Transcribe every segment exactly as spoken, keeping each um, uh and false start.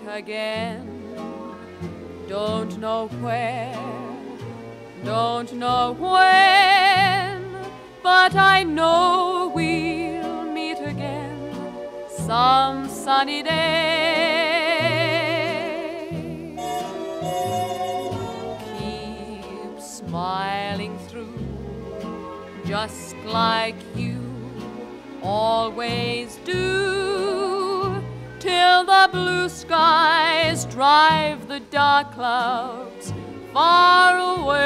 again. Don't know where, don't know when, but I know we'll meet again some sunny day. Keep smiling through, just like you always do, till the blue skies drive the dark clouds far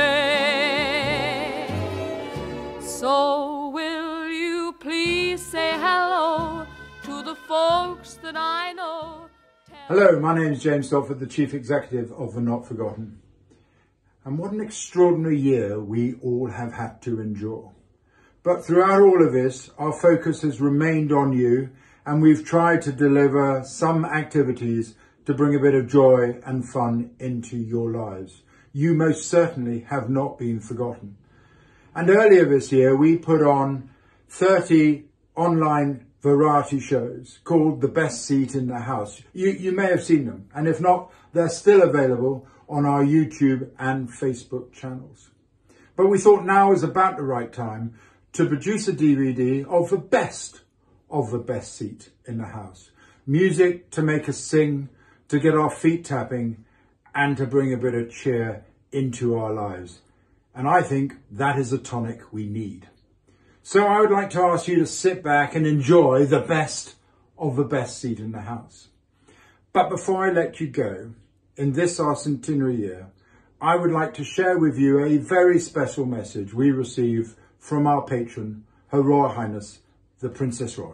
away. So will you please say hello to the folks that I know? Hello, my name is James Stopford, the Chief Executive of the Not Forgotten. And what an extraordinary year we all have had to endure. But throughout all of this, our focus has remained on you, and we've tried to deliver some activities to bring a bit of joy and fun into your lives. You most certainly have not been forgotten. And earlier this year, we put on thirty online variety shows called The Best Seat in the House. You, you may have seen them, and if not, they're still available on our YouTube and Facebook channels. But we thought now is about the right time to produce a D V D of the best of the best seat in the house. Music to make us sing, to get our feet tapping, and to bring a bit of cheer into our lives. And I think that is a tonic we need. So I would like to ask you to sit back and enjoy the best of the best seat in the house. But before I let you go, in this our centenary year, I would like to share with you a very special message we received from our patron, Her Royal Highness, the Princess Royal.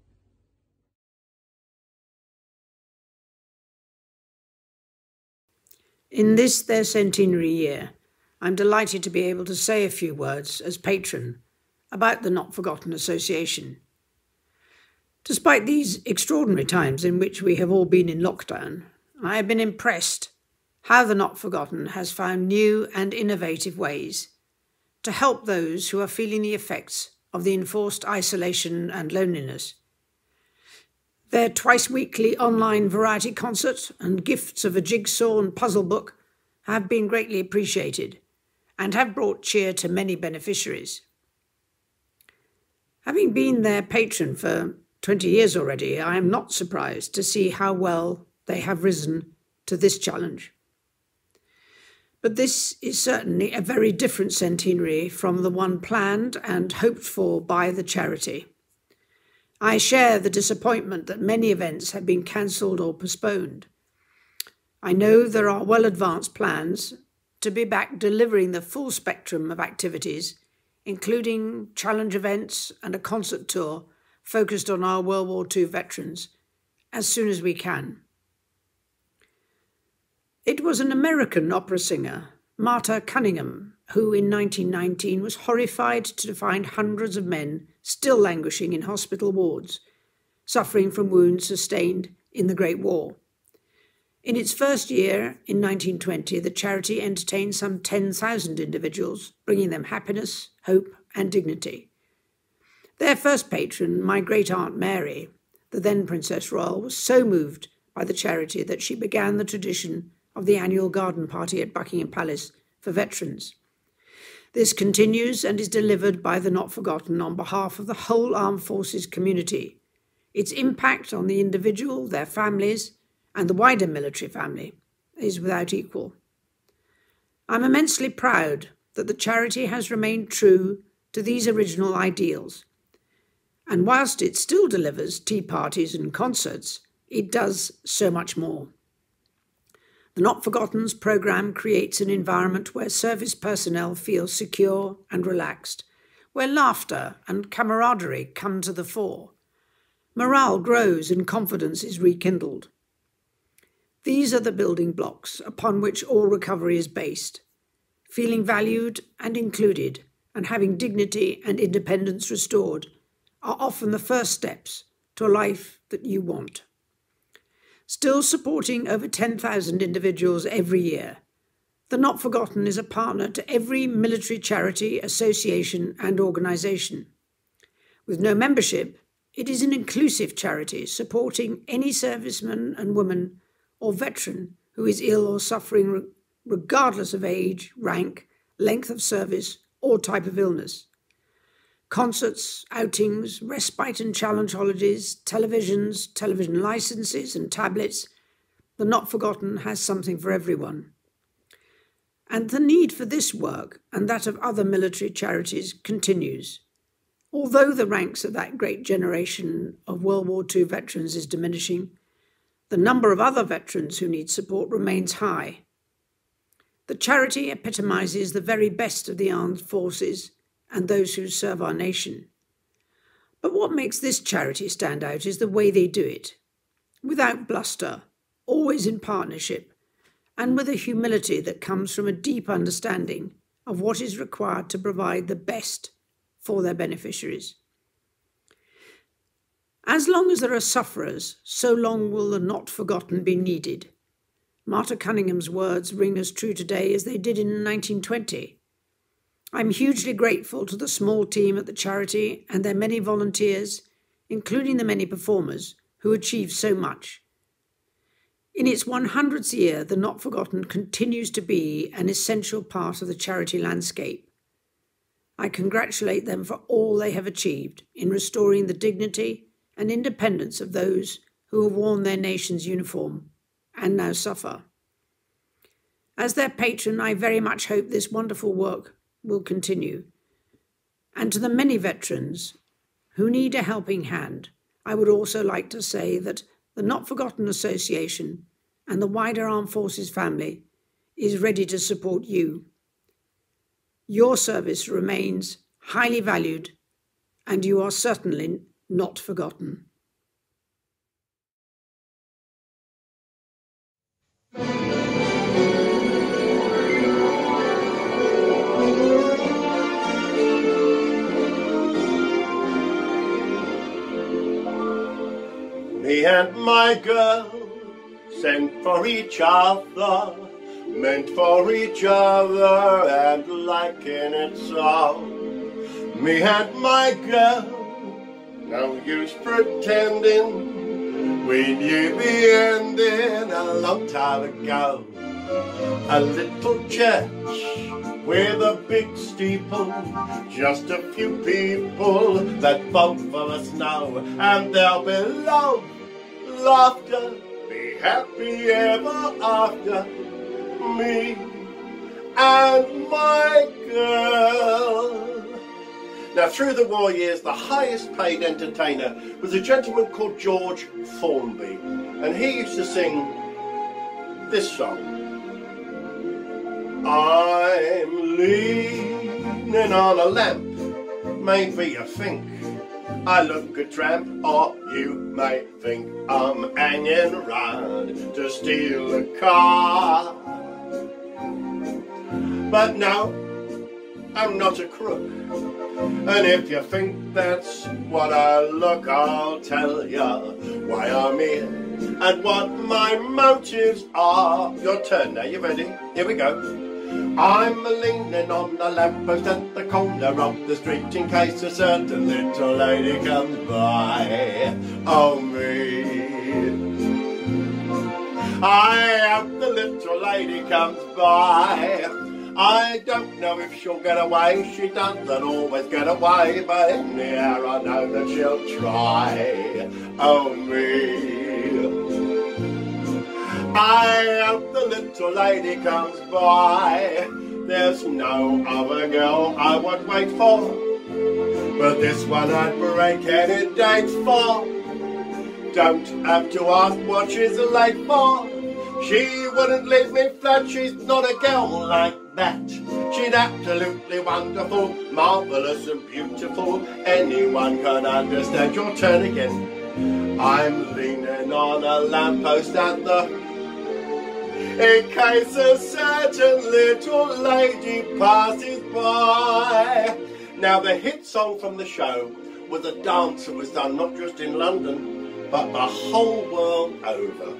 In this their centenary year, I'm delighted to be able to say a few words as patron about the Not Forgotten Association. Despite these extraordinary times in which we have all been in lockdown, I have been impressed how the Not Forgotten has found new and innovative ways to help those who are feeling the effects of the enforced isolation and loneliness. Their twice-weekly online variety concert and gifts of a jigsaw and puzzle book have been greatly appreciated and have brought cheer to many beneficiaries. Having been their patron for twenty years already, I am not surprised to see how well they have risen to this challenge. But this is certainly a very different centenary from the one planned and hoped for by the charity. I share the disappointment that many events have been cancelled or postponed. I know there are well-advanced plans to be back delivering the full spectrum of activities, including challenge events and a concert tour focused on our World War Two veterans, as soon as we can. It was an American opera singer, Martha Cunningham, who in nineteen nineteen was horrified to find hundreds of men still languishing in hospital wards, suffering from wounds sustained in the Great War. In its first year, in nineteen twenty, the charity entertained some ten thousand individuals, bringing them happiness, hope, and dignity. Their first patron, my great-aunt Mary, the then Princess Royal, was so moved by the charity that she began the tradition of the annual garden party at Buckingham Palace for veterans. This continues and is delivered by the Not Forgotten on behalf of the whole armed forces community. Its impact on the individual, their families, and the wider military family is without equal. I'm immensely proud that the charity has remained true to these original ideals. And whilst it still delivers tea parties and concerts, it does so much more. The Not Forgotten's programme creates an environment where service personnel feel secure and relaxed, where laughter and camaraderie come to the fore. Morale grows and confidence is rekindled. These are the building blocks upon which all recovery is based. Feeling valued and included and having dignity and independence restored are often the first steps to a life that you want. Still supporting over ten thousand individuals every year, the Not Forgotten is a partner to every military charity, association and organisation. With no membership, it is an inclusive charity supporting any serviceman and woman or veteran who is ill or suffering regardless of age, rank, length of service, or type of illness. Concerts, outings, respite and challenge holidays, televisions, television licenses and tablets, the Not Forgotten has something for everyone. And the need for this work and that of other military charities continues. Although the ranks of that great generation of World War Two veterans is diminishing, the number of other veterans who need support remains high. The charity epitomises the very best of the armed forces and those who serve our nation. But what makes this charity stand out is the way they do it, without bluster, always in partnership, and with a humility that comes from a deep understanding of what is required to provide the best for their beneficiaries. As long as there are sufferers, so long will the not forgotten be needed. Martha Cunningham's words ring as true today as they did in nineteen twenty. I'm hugely grateful to the small team at the charity and their many volunteers, including the many performers, who achieved so much. In its one hundredth year, the Not Forgotten continues to be an essential part of the charity landscape. I congratulate them for all they have achieved in restoring the dignity and independence of those who have worn their nation's uniform and now suffer. As their patron, I very much hope this wonderful work will continue. And to the many veterans who need a helping hand, I would also like to say that the Not Forgotten Association and the wider Armed Forces family is ready to support you. Your service remains highly valued, and you are certainly not forgotten. Me and my girl, sent for each other, meant for each other, and liking it so. Me and my girl, no use pretending, we knew the ending a long time ago. A little church with a big steeple, just a few people that both of us know, and there'll be love, laughter, be happy ever after, me and my girl. Now, through the war years, the highest paid entertainer was a gentleman called George Formby, and he used to sing this song. I'm leaning on a lamp, maybe you think I look a tramp, or you may think I'm hanging around to steal a car. But no, I'm not a crook, and if you think that's what I look, I'll tell ya why I'm here and what my motives are. Your turn now, you ready? Here we go. I'm leaning on the lamppost at the corner of the street in case a certain little lady comes by. Oh me, I hope the little lady comes by. I don't know if she'll get away, she doesn't always get away, but in the air I know that she'll try. Oh me, I hope the little lady comes by. There's no other girl I would wait for, but this one I'd break any date for. Don't have to ask what she's late for. She wouldn't leave me flat, she's not a girl like that. She's absolutely wonderful, marvellous and beautiful. Anyone can understand. Your turn again. I'm leaning on a lamppost at the... in case a certain little lady passes by. Now, the hit song from the show was a dance that was done not just in London, but the whole world over.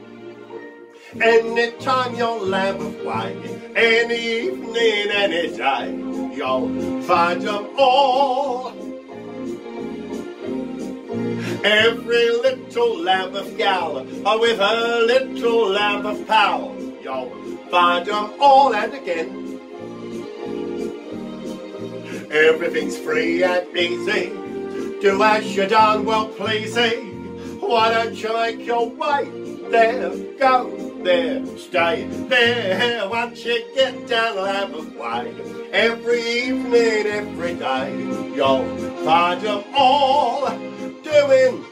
Anytime you'll have a way, any evening, any day, you'll find them all. Every little Lambeth gal, oh, with her little Lambeth pal, you'll find them all and again. Everything's free and easy, do as you done, well pleasing. Why don't you make your way there, go there, stay there. Once you get down Lambeth Way, every evening, every day, you'll find them all doing.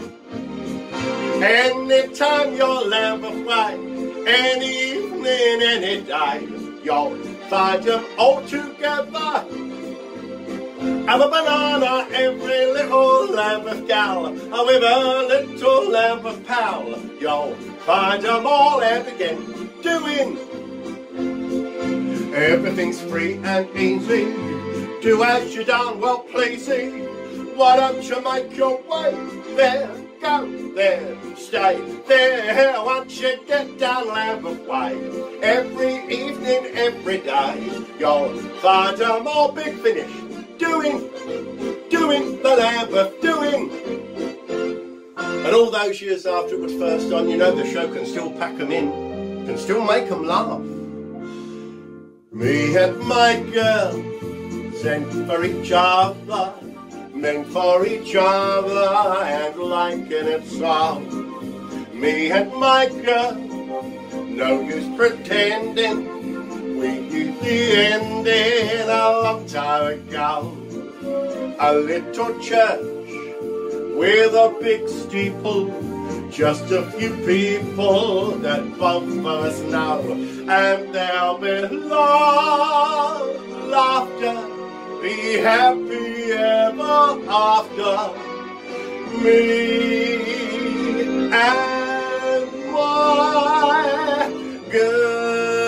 Anytime you're Lambeth Way, any evening, any day, you'll find them all together. Have a banana, every little Lambeth gal, with a little Lambeth pal, you'll find them all and again doing. Everything's free and easy, do as you done, well pleasing. Why don't you make your way there, go there, stay there. Once you get down Lambeth Way, every evening, every day, you'll find them all big finish. Doing, doing the Lambeth, doing. And all those years after it was first on, you know the show can still pack them in, can still make them laugh. Me and my girl, sent for each other, meant for each other, and liking it so. Me and my girl, no use pretending, we knew the ending a long time ago. A little church with a big steeple, just a few people that both of us know, and there'll be love, laughter, be happy ever after. Me and my girl.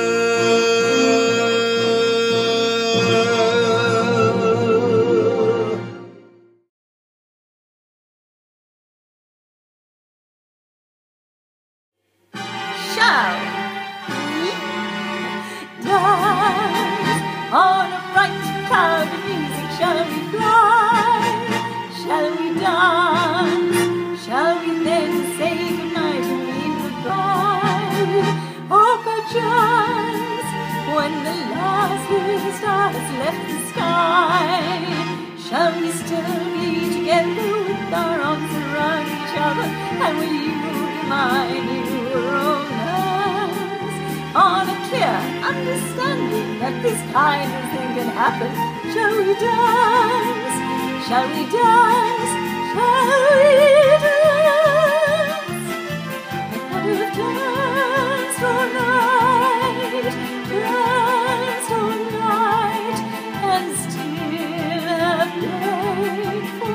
On a bright cloud of music shall we fly, shall we dance, shall we then say goodnight and mean goodbye? Oh, perchance, when the last little star has left the sky, shall we still be together with our arms around each other, and will you be mine, your own hands? On a clear understanding that this kind of thing can happen, shall we dance? Shall we dance? Shall we dance? I could have danced all night, danced all night, and still have played for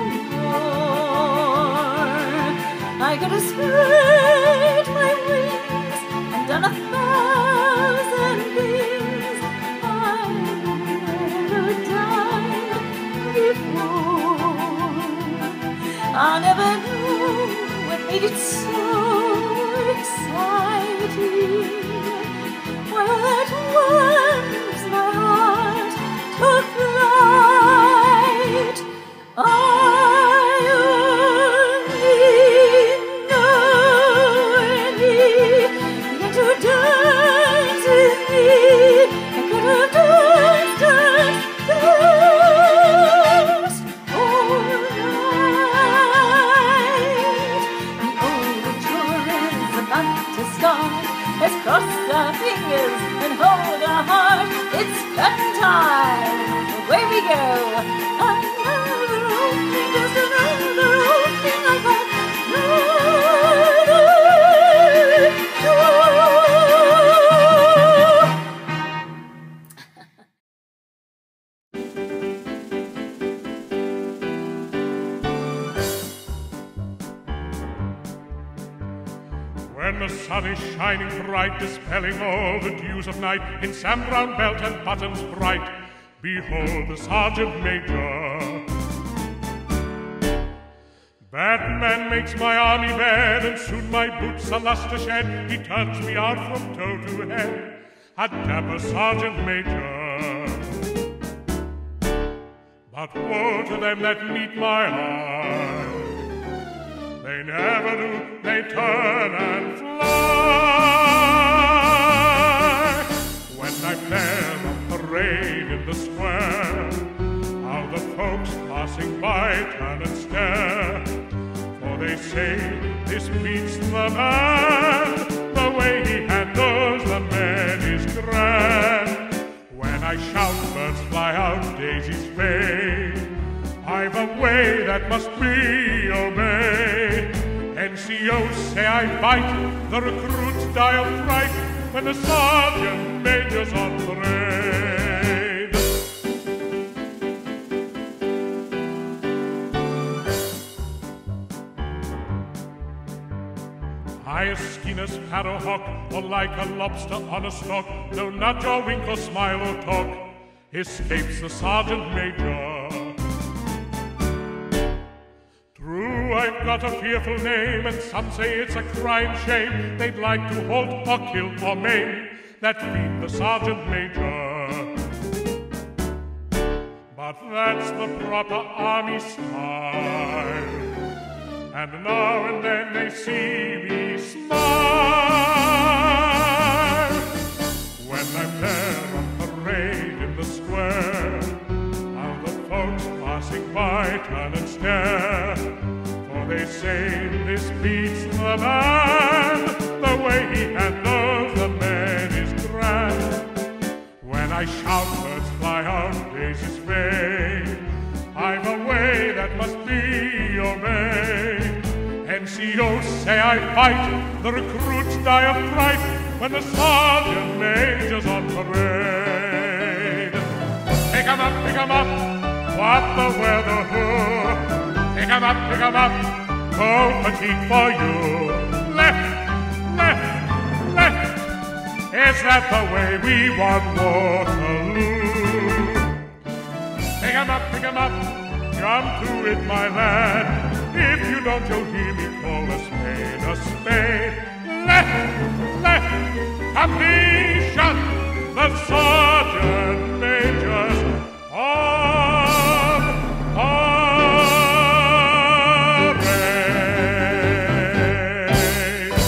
more. I could have spread my wings and done a thousand things I've never done before. I never knew what made it so exciting. Well, at once my heart took flight. I Let's cross our fingers and hold our heart. It's curtain time. Away we go. Another opening, just another opening like another door. When the sun is shining bright, dispelling all the dews of night, in Sam Brown belt and buttons bright, behold the Sergeant Major. Batman makes my army bed, and soon my boots a luster shed. He turns me out from toe to head, a dapper Sergeant Major. But woe to them that meet my eye, they never do, they turn and fly. When I'm there on parade in the square, how the folks passing by turn and stare, for they say this beats the man, the way he handles the men is grand. When I shout, birds fly out, daisies fade, I've a way that must be obeyed. N C Os say I bite, the recruits die of fright when the sergeant major's on parade. High as Skinner's sparrowhawk, or like a lobster on a stalk, no nudge or wink or smile or talk, escapes the sergeant major. True, I've got a fearful name, and some say it's a crime shame. They'd like to hold or kill or maim that feed the sergeant major. But that's the proper army style, and now and then they see me smile. When I'm there on parade in the square, how the folks passing by turn and stare, for they say this beats the man, the way he handles the men is grand. When I shout, birds fly out, daisies fade, I've a way that must be obeyed. N C Os say I fight, the recruits die of fright when the sergeant major's on parade. Pick 'em up, pick 'em up, what the weather who? Pick 'em up, pick 'em up, oh fatigue for you. Left, left, left, is that the way we want Waterloo? Pick 'em up, pick 'em up, jump to it, my lad. If you don't, you'll hear me call a spade a spade. Left, left, completion, the sergeant major's on parade.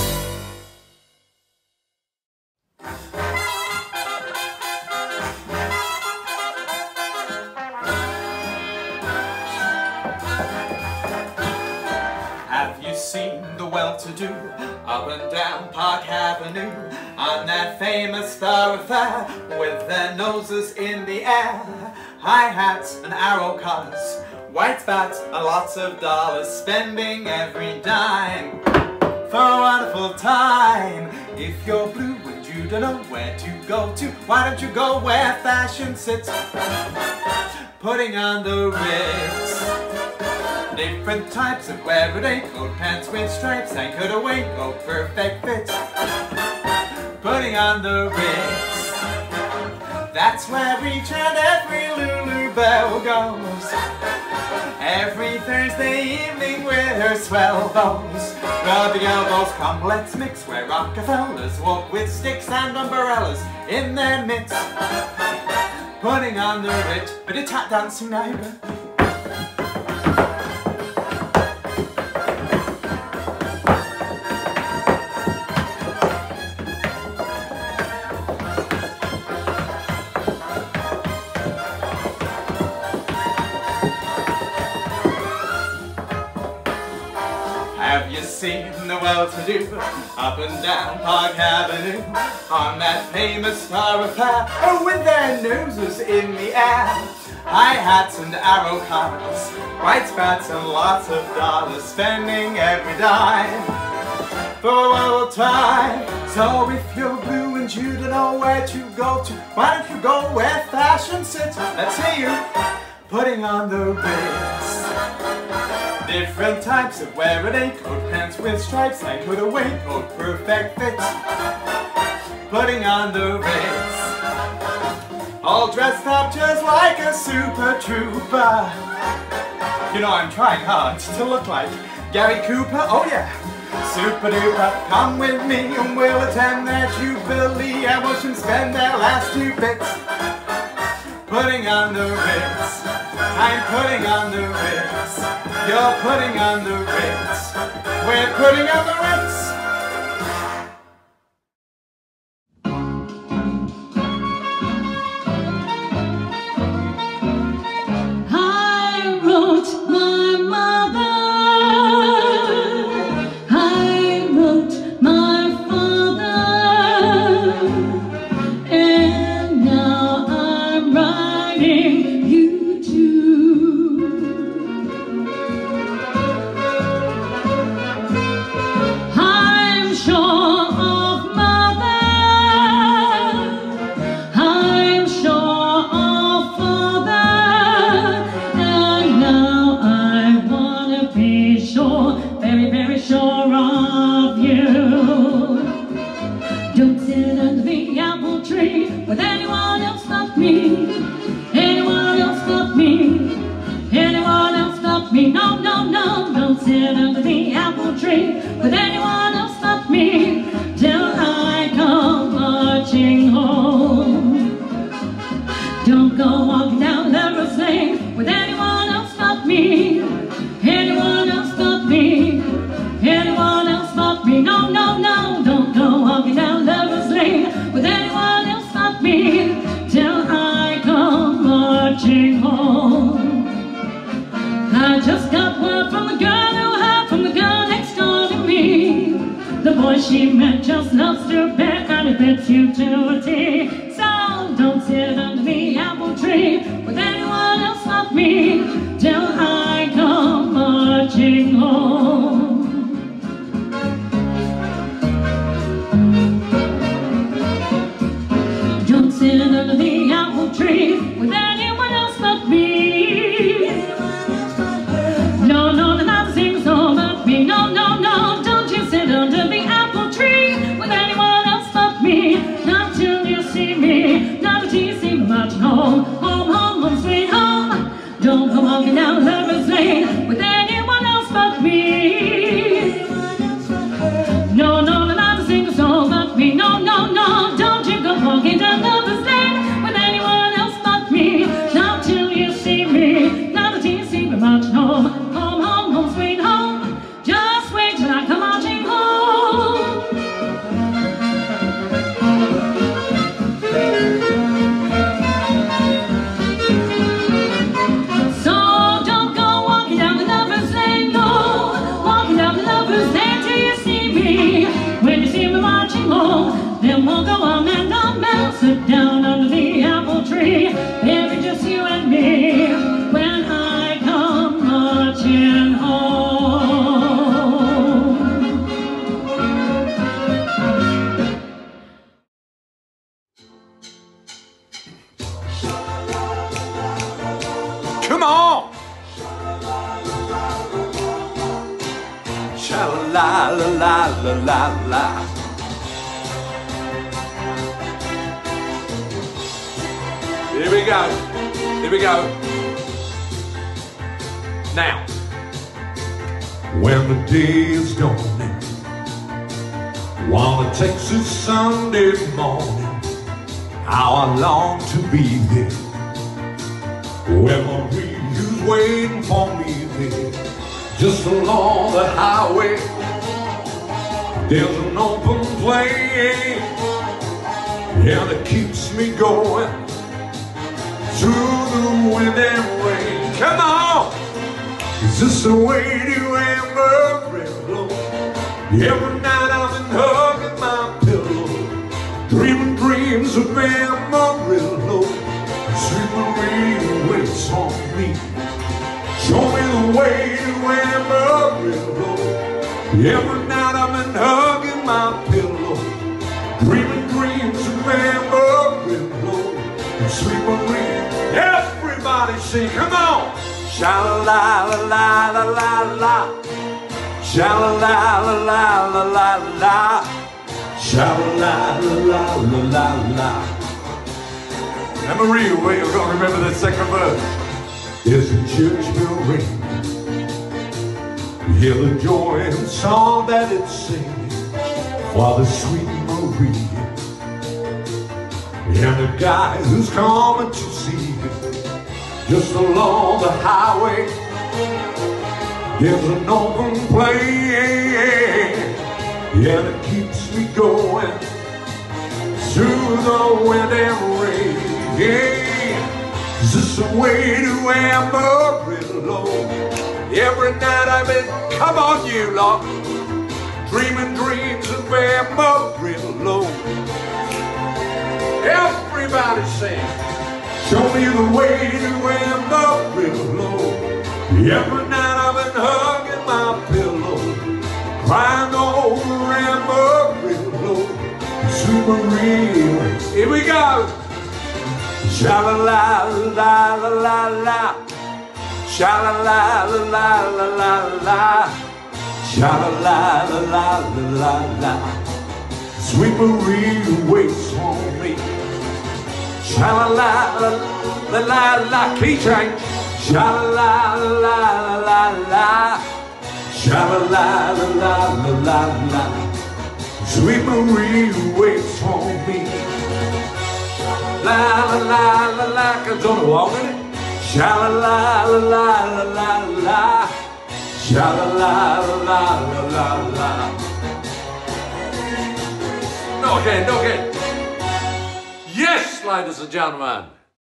Have you seen the well-to-do up and down Park Avenue on that famous thoroughfare with their noses in the air, high hats and arrow collars, white spats and lots of dollars, spending every dime for a wonderful time? If you're blue and you don't know where to go to, why don't you go where fashion sits, putting on the Ritz? Different types of everyday coat, pants with stripes, and could a waistcoat, perfect fit, putting on the Ritz. That's where each and every Lulu Belle goes, every Thursday evening with her swell bows, rubbing elbows, come let's mix, where Rockefellers walk with sticks and umbrellas in their midst, putting on the Ritz. Bit of tap dancing now. Have you seen the well-to-do up and down Park Avenue on that famous thoroughfare, oh, with their noses in the air, high hats and arrow collars, white spats and lots of dollars, spending every dime for a little time? So if you're blue and you don't know where to go to, why don't you go where fashion sits? Let's hear you putting on the Ritz. Different types of everyday coat, pants with stripes, and could a waistcoat, perfect fit, putting on the Ritz. All dressed up just like a super trooper. You know, I'm trying hard to look like Gary Cooper, oh yeah. Super duper, come with me and we'll attend their jubilee and watch them spend their last two bits, putting on the Ritz. I'm putting on the Ritz. You're putting on the Ritz. We're putting on the Ritz. I wrote my mother, I wrote my father, and now I'm writing you too. I'm sure of mother, I'm sure of father, and now I wanna be sure, very, very sure of you. Don't sit under the apple tree with anyone else but me, anyone else but me, anyone else but me. No, no, no, don't sit under the apple tree with anyone else but me till I come marching home. Don't go walking down Lover's Lane with anyone else but me, anyone else but me, anyone else but me. No, no, no, don't go walking down Lover's Lane with anyone else but me till I come marching home. I just got word from the girl who heard from the girl next door to me. The boy she met just loves to bet, and it fits you to a T. So don't sit under the apple tree with anyone else but me till I come marching home. Don't sit under the apple tree with anyone else but me. No, no, no, not a single soul but me. No, no, no, don't you sit under the apple tree with anyone else but me. Not till you see me, not till you see me marching home. Home, home, home, sweet home. Don't go walking down Lover's Lane with anyone else but me. No, no, no, not a single soul but me. No, no, no, don't you go walking down Lover's Lane with anyone else but me. Not till you see me, not till you see me marching home. Home, home, home, sweet home. Just wait till I come marching home. So don't go walking down the Lover's Lane, no, walking down the Lover's Lane till you see me. When you see me marching home, then we'll go on and on and sit down under the apple tree. Maybe just you and me when I come marching home. Come on! Sha-la-la-la-la-la-la. Here we go. Here we go. Now. When the day is dawning, while it takes us Sunday morning, how I long to be there, where my wheels waiting for me there, just along the highway. There's an open plain, and it keeps me going through the wind and rain. Come on! Is this the way to Amarillo? Every night I've been hugging my pillow, dreaming dreams of Amarillo. Sweet Maria waits on me. Show me the way to Amarillo. Every night I've been hugging my pillow, dreaming dreams of Amarillo. Sweet Maria, everybody sing, come on! Sha-la-la-la-la-la-la-la, sha-la-la-la-la-la-la, sha-la-la-la-la-la-la. Now Maria, we're gonna remember the second verse. There's a church bell ring, hear the joy and song that it's singing, while the sweet Maria and the guy who's coming to see you, just along the highway. It's an open plane, and it keeps me going through the wind and rain. Yeah, is this the way to Amarillo? Every night I've been, come on you lot, dreaming dreams of Amarillo. Everybody sing, show me the way to Amarillo. Every night I've been hugging my pillow, crying over Amarillo, Amarillo. Here we go. Sha la la la la la la, sha la la la la la la, sha la la la la la la. Sweet Maria waits on me. Sha la la la la la, key change. Sha la la la la la, sha la la la la la la. Sweet Maria waits on me. La la la la la, cause don't walk in it. Sha la la la la la la, sha la la la la la la. No again, no again. Yes, ladies and gentlemen.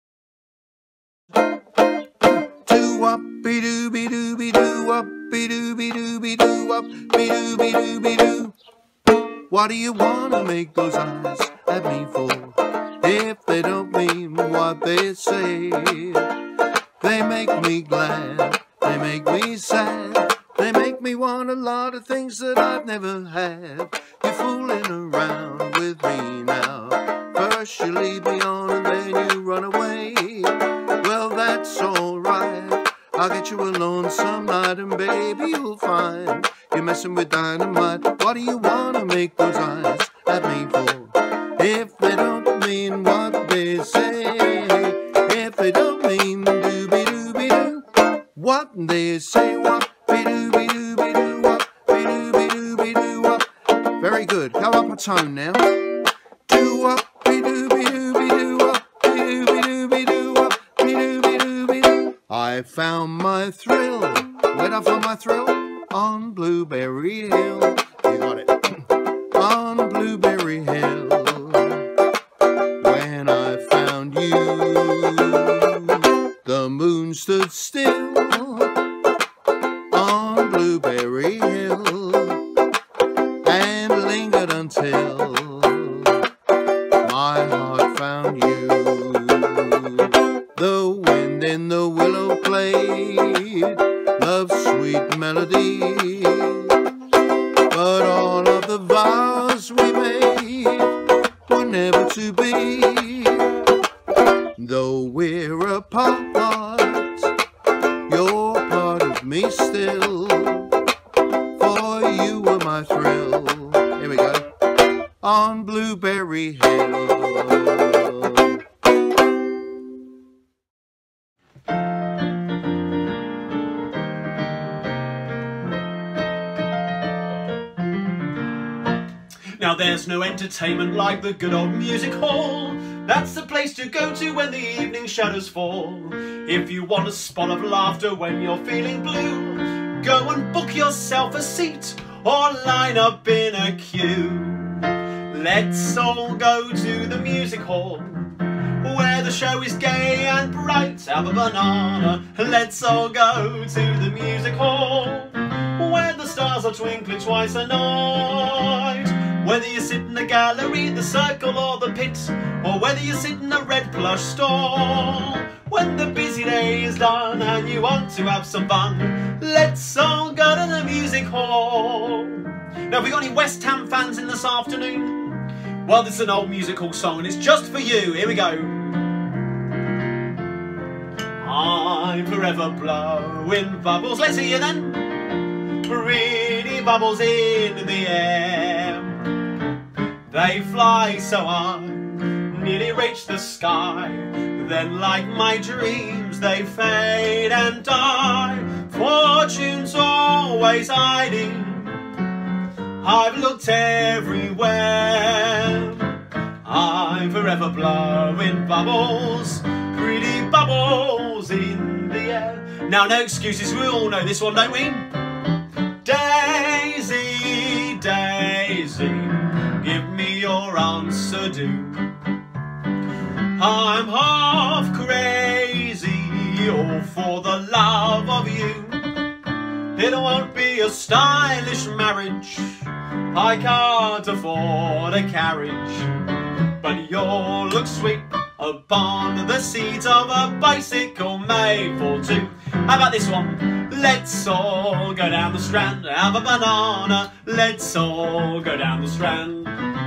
Whoop-be-doo-be-doo-be-doo-wop-be-doo-be-doo-be-doo-wop-be-doo-be-doo-be-doo. What do you want to make those eyes at me for? If they don't mean what they say, they make me glad, they make me sad, they make me want a lot of things that I've never had. You're fooling around with me now. First you lead me on and then you run away. Well, that's alright, I'll get you alone some night and baby you'll find you're messing with dynamite. What do you want to make those eyes at me for? If they don't mean what they say, if they don't mean dooby-dooby-doo, what they say, wop-be-dooby-dooby-doo, wop-be-dooby-dooby-doo, wop. Very good, go up a tone now. Do wop-be-dooby-dooby-doo, wop-be-dooby-dooby-doo, wop-be-dooby-dooby-doo. I found my thrill, where'd I find my thrill? On Blueberry Hill, you got it. On Blueberry Hill, when I found you, the moon stood still. On Blueberry Hill, and lingered until my heart found you. The wind in the willow played love's sweet melody, but all of the vows we made were never to be. Though we're apart, you're part of me still, for you were my thrill. Here we go. On Blueberry Hill. Now there's no entertainment like the good old music hall. That's the place to go to when the evening shadows fall. If you want a spot of laughter when you're feeling blue, go and book yourself a seat or line up in a queue. Let's all go to the music hall, where the show is gay and bright. Have a banana. Let's all go to the music hall, where the stars are twinkling twice a night. Whether you sit in the gallery, the circle or the pit, or whether you sit in a red plush stall, when the busy day is done and you want to have some fun, let's all go to the music hall. Now, have we got any West Ham fans in this afternoon? Well, this is an old music hall song and it's just for you. Here we go. I'm forever blowing bubbles. Let's hear you then. Pretty bubbles in the air. They fly so high, nearly reach the sky. Then like my dreams they fade and die. Fortune's always hiding, I've looked everywhere. I'm forever blowing bubbles, pretty bubbles in the air. Now, no excuses, we all know this one, don't we? Daisy, Daisy, give me your answer, do. I'm half crazy, all for the love of you. It won't be a stylish marriage, I can't afford a carriage, but you'll look sweet upon the seat of a bicycle made for two. How about this one? Let's all go down the Strand, have a banana. Let's all go down the Strand.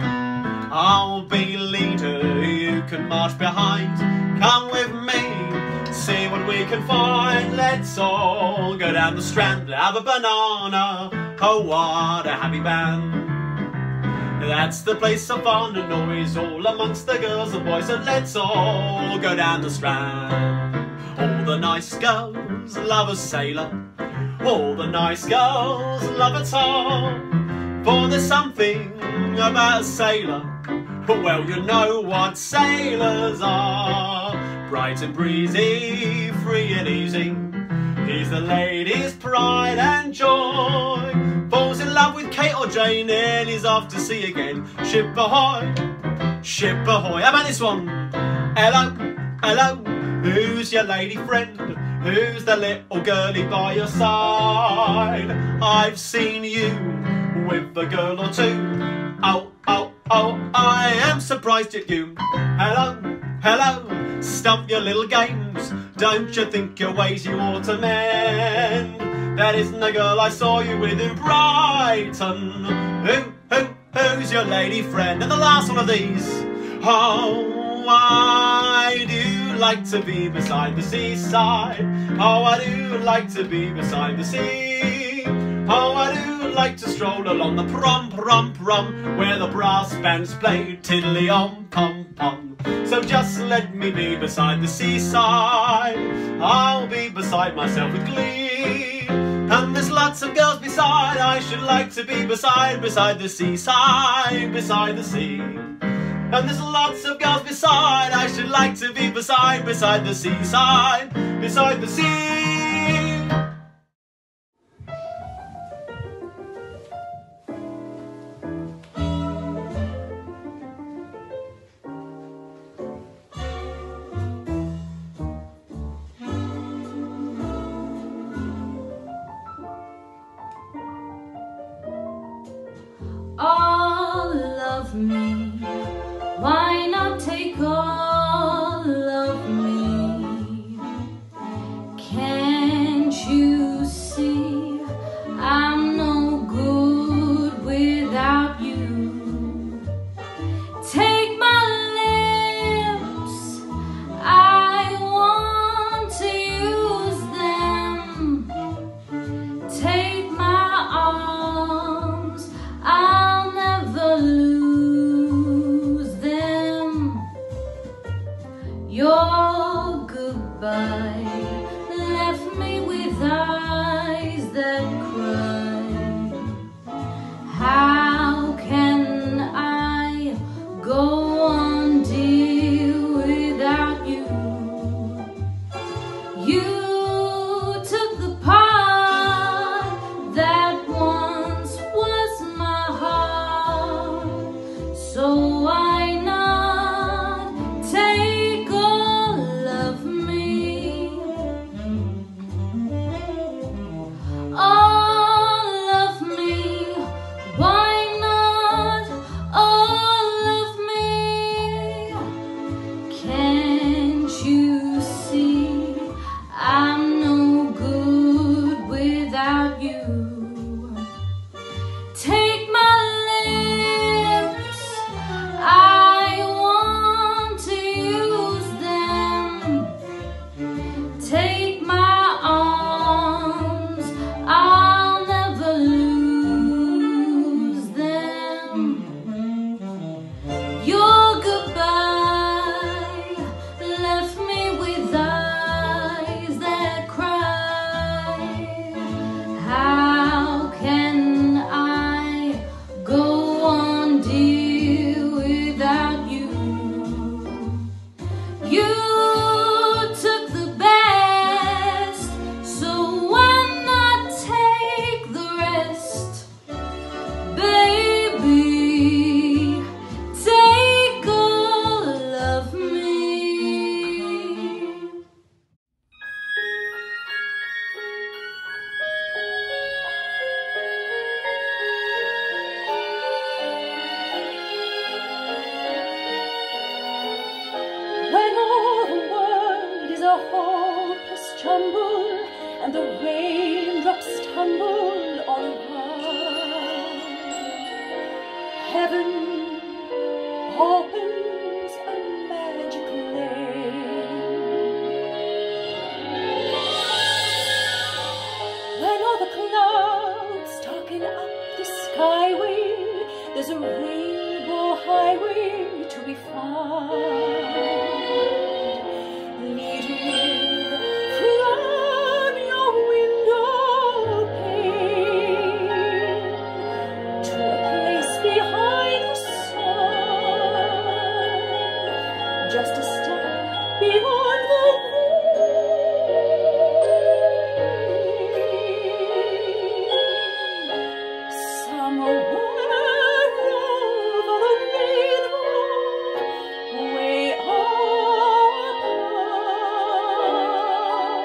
I'll be leader, you can march behind. Come with me, see what we can find. Let's all go down the Strand, have a banana. Oh, what a happy band. That's the place of fun and noise, all amongst the girls and boys. So let's all go down the Strand. All the nice girls love a sailor, all the nice girls love a Tom, for there's something about a sailor, well, you know what sailors are. Bright and breezy, free and easy, he's the lady's pride and joy. Falls in love with Kate or Jane and he's off to sea again. Ship ahoy, ship ahoy. How about this one? Hello, hello, who's your lady friend? Who's the little girlie by your side? I've seen you with a girl or two. Oh, oh, oh, I am surprised at you. Hello, hello, stump your little games. Don't you think your ways you ought to mend? That isn't the girl I saw you with in Brighton. Who, who, who's your lady friend? And the last one of these. Oh, I do like to be beside the seaside. Oh, I do like to be beside the sea. Oh, I do like to stroll along the prom, prom, prom, where the brass bands play tiddly-om, pom, pom. So just let me be beside the seaside. I'll be beside myself with glee. And there's lots of girls beside I should like to be beside, beside the seaside, beside the sea. And there's lots of girls beside I should like to be beside, beside the seaside, beside the sea. All of me, why not take all of me? Can't you see I'm no good without you? Take my lips, I want to use them. Take my arms, I'll never lose them. Your goodbye left me with eyes that cry. How can I go on, dear, without you? You took the part that once was my heart, so why not take all of me? All of me, why not all of me? Can't you see I'm no good without you? Take my lips, I heaven opens a magic lane. When all the clouds darken up the skyway, there's a rainbow highway to be found, leading from your window pane to a place behind the sun, just a step beyond the rain. Somewhere over the rainbow, way up high,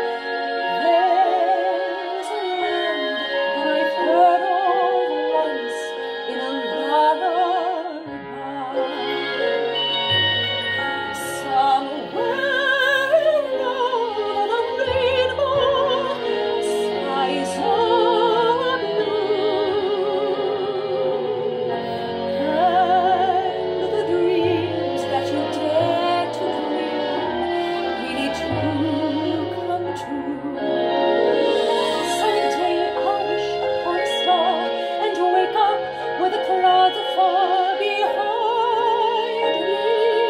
there's a land that I've heard of once in a lullaby. Somewhere over the rainbow, skies are blue, and the dreams that you dare to dream really do come true. Someday I'll wish upon a star and wake up where the clouds are far behind me,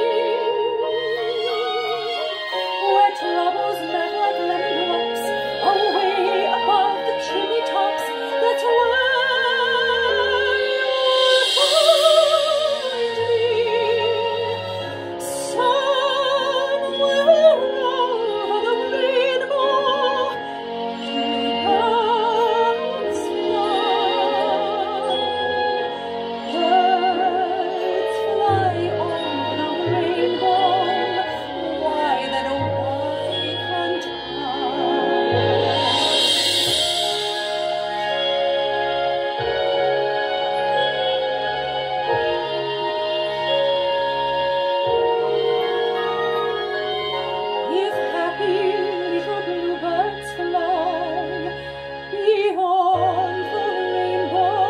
where troubles melt like lemon drops away above the chimney tops. That's where you'll find me, somewhere over the rainbow, clouds fly, birds fly over the rainbow. Why then, oh why can't I? If happy little bluebirds fly beyond the rainbow,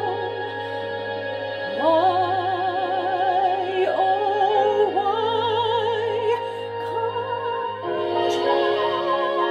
why, oh why can't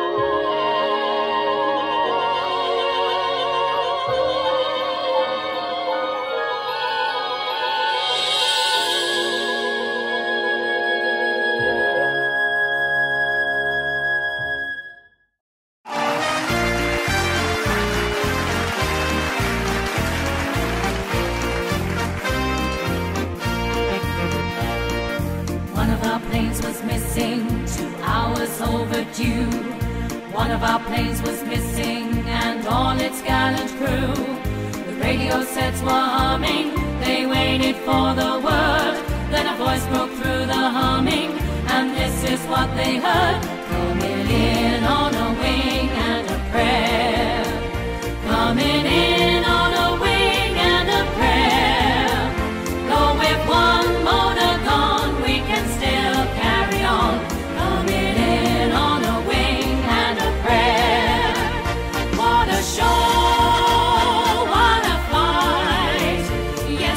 One of our planes was missing, two hours overdue. One of our planes was missing, and all its gallant crew. The radio sets were humming, they waited for the word. Then a voice broke through the humming, and this is what they heard. Coming in on a wing and a prayer. Coming in on a wing and a prayer. Though with one motor gone, we can still carry on. Coming in on a wing and a prayer. What a show, what a flight.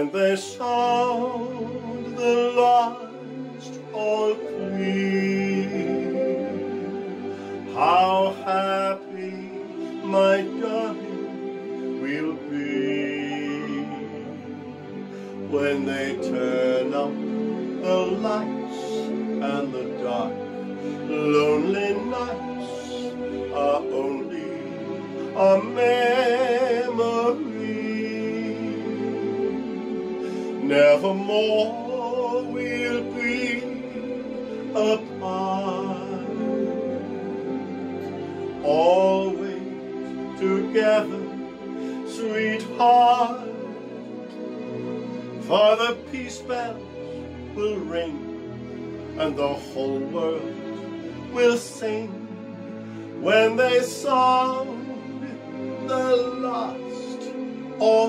when they sound the last all clean. How happy my darling will be when they turn up the lights and the dark lonely nights are only a memory. Nevermore we'll be apart, always together, sweetheart. For the peace bells will ring and the whole world will sing when they sound the last all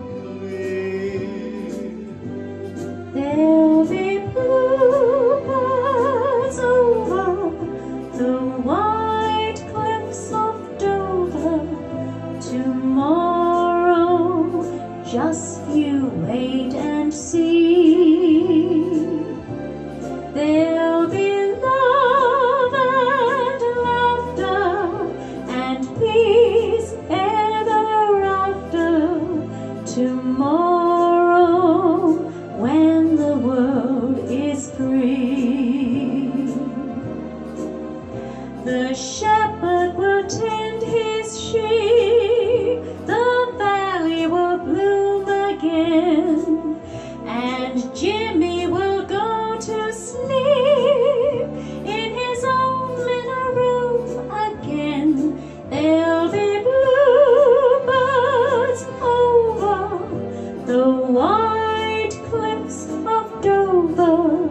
clear. There'll be bluebirds over the white cliffs of Dover tomorrow. Just you wait and see. There'll be love and laughter and peace ever after tomorrow when the world is free. The shepherd will tend his sheep, the valley will bloom again, and Jimmy will go to sleep in his own little room again. There'll be bluebirds over the white cliffs of Dover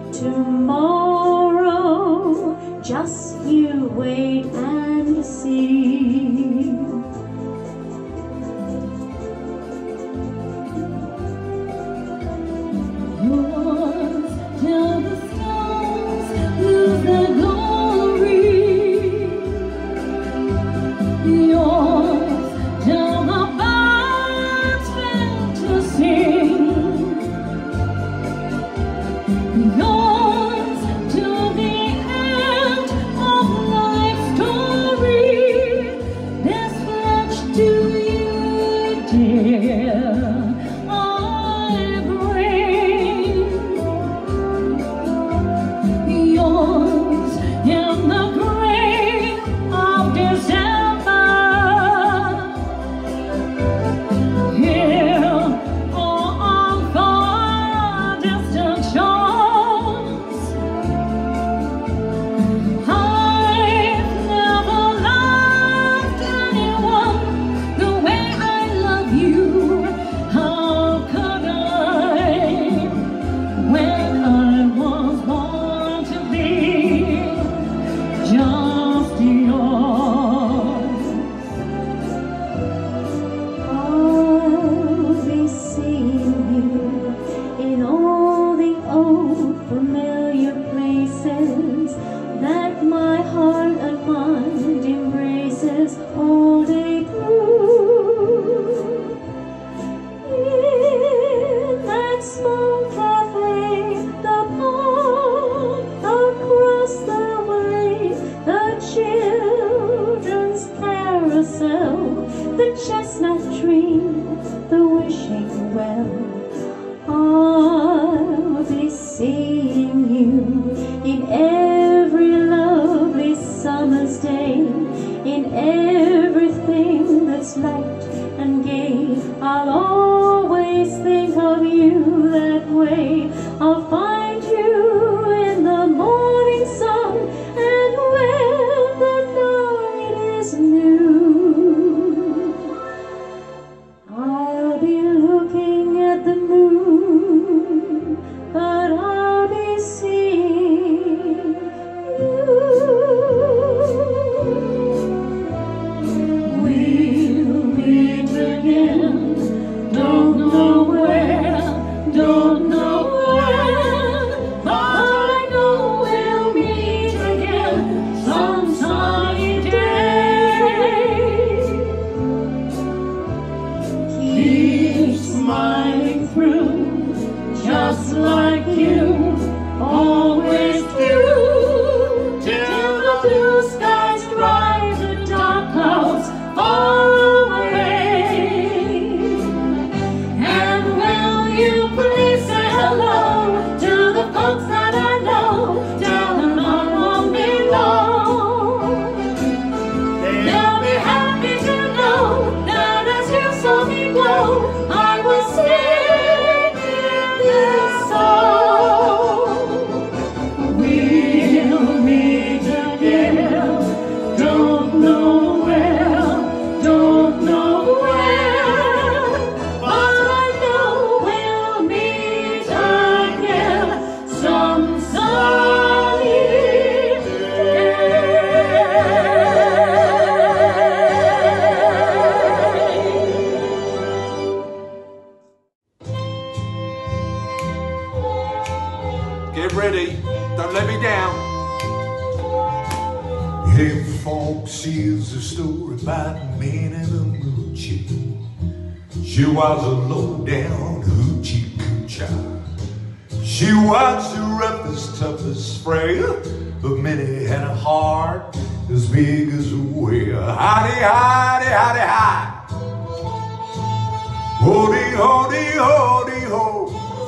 tomorrow. Just you wait and see. Yours till the stars lose their glory. Yours till the birds fail to sing. Yours till the end of life's story. This pledge to you, dear, I bring. Yours in the gray of December. Here or on far distant shores. I've never loved anyone the way I love you. How could I, when I was born to be just yours? I'll be seeing you in all the old familiar places that my heart and mind embraces all day through. In that small cafe, the park, across the way, the children's carousel, the chestnut tree, the wishing well. I'll be seeing you in every lovely summer's day, in everything that's light and gay. I'll always think of you that way. I'll find you in the morning sun, and when the night is new, I'll be looking at the moon, but I'll be seeing you. We'll meet again, don't know where, don't know when. like you, always you, till the blue skies drive the dark clouds far away. And will you please say hello to the folks that I know down along below? They'll be happy to know that as you saw me blow, I was singing this song. We'll meet again, don't know where, don't know where, but I know we'll meet again some sunny day. Get ready, don't let me down. Hey folks, here's a story about Minnie the Moochie. She was a low-down hoochie coocher. She was the roughest, toughest frail, but Minnie had a heart as big as a whale. Howdy, howdy, howdy, hi. Hody, hody, hody, ho.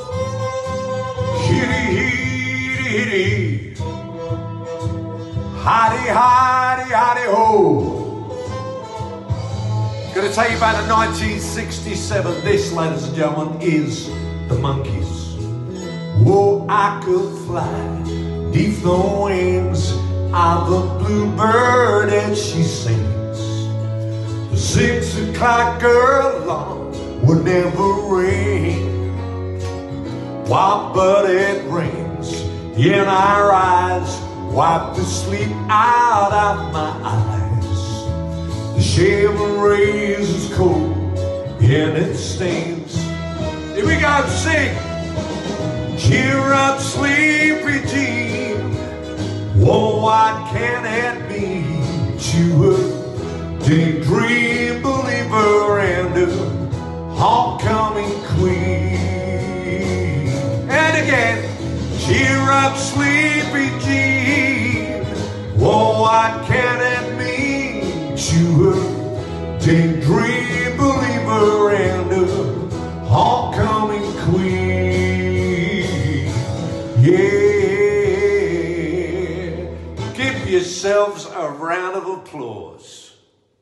Hitty, hitty, hitty. Howdy, howdy, howdy, ho. Gonna tell you about a nineteen sixty-seven. This, ladies and gentlemen, is the Monkees. Oh, I could fly deep the wings of the bluebird as she sings. The six o'clock alarm would never ring. Why, but it rings in our eyes, wipe the sleep out of my eyes. The shaving razor's cold and it stings. Here we go, sing. Cheer up, sleepy Jean. Oh, what can it mean to a daydream believer and a homecoming queen? And again. Cheer up, sleepy Jean. Oh, what can it mean to a daydream believer and a homecoming queen? Yeah. Give yourselves a round of applause.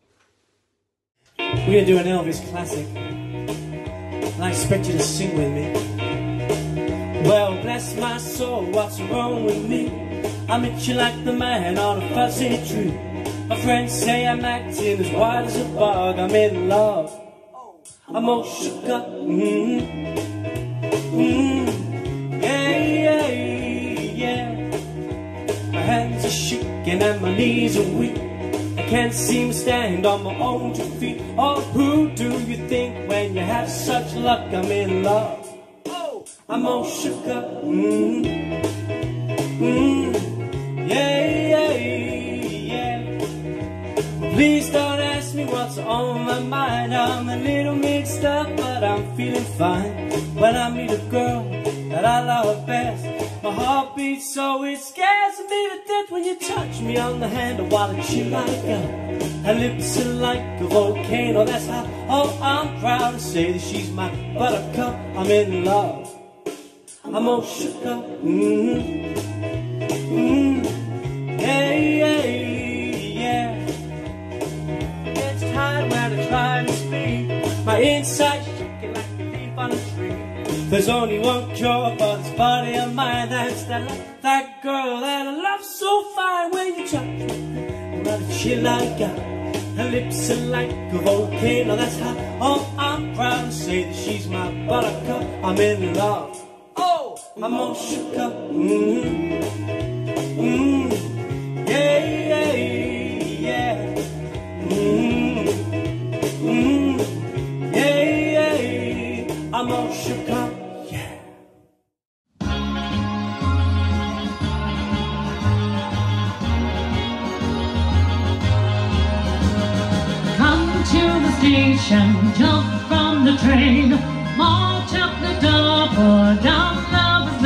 We're going to do an Elvis classic, and I expect you to sing with me. Well, bless my soul, what's wrong with me? I'm itchy like the man on a fuzzy tree. My friends say I'm acting as wild as a bug. I'm in love, I'm all shook up. Mm-hmm. Mm-hmm. Yeah, yeah, yeah. My hands are shaking and my knees are weak. I can't seem to stand on my own two feet. Oh, who do you think when you have such luck? I'm in love, I'm all shook up. Mm-hmm. Mm-hmm. Yeah, yeah, yeah. Please don't ask me what's on my mind. I'm a little mixed up, but I'm feeling fine. When I meet a girl that I love best, my heart beats so it scares me to death. When you touch me on the hand, while it's you like a, her lips are like a volcano. That's how, oh, I'm proud to say that she's my buttercup. I'm in love, I'm all shook up. Mm-hmm. Mm-hmm. Yeah, yeah, yeah. It's tired when I try to speak. My inside's shaking like a leaf on a tree. There's only one cure for this body of mine. That's that, that girl that I love so fine. When you touch me, what a chill I got. Her lips are like a volcano. That's how, oh, I'm proud to say that she's my buttercup. I'm in love, I'm all shook up. Mm-hmm. Mm-hmm. Yeah, yeah, yeah. Mm-hmm. Mm-hmm. Yeah, yeah. I'm all shook up. Yeah. Come to the station, jump from the train, march up the double down love.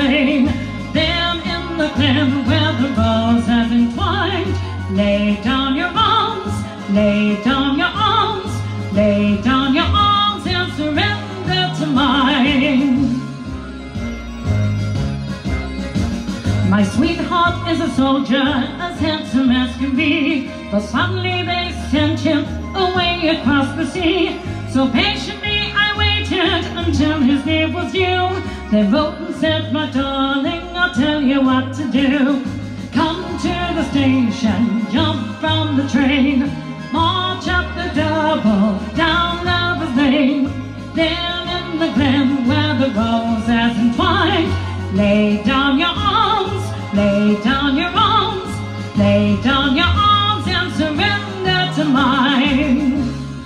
glen where the rose has entwined. Lay down your arms, lay down your arms, lay down your arms and surrender to mine. My sweetheart is a soldier, as handsome as can be, but suddenly they sent him away across the sea. So patiently I waited until his leave was due. They wrote and said, my darling, I'll tell you what to do. Come to the station, jump from the train, march up the double, down Lover's Lane. Then in the glen where the rose has entwined, lay down your arms, lay down your arms, lay down your arms and surrender to mine.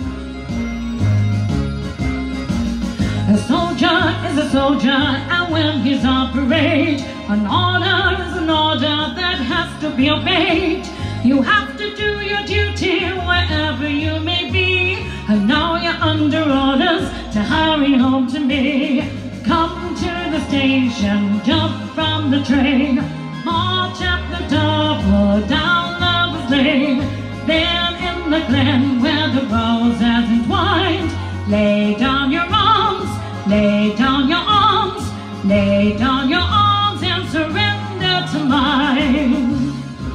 A soldier is a soldier, and when he's on parade, an order is an order that has to be obeyed. You have to do your duty wherever you may be, and now you're under orders to hurry home to me. Come to the station, jump from the train, march up the double, down Lover's Lane. Then in the glen where the rose has entwined, lay down your arms, lay down your arms, lay down your arms and surrender to mine.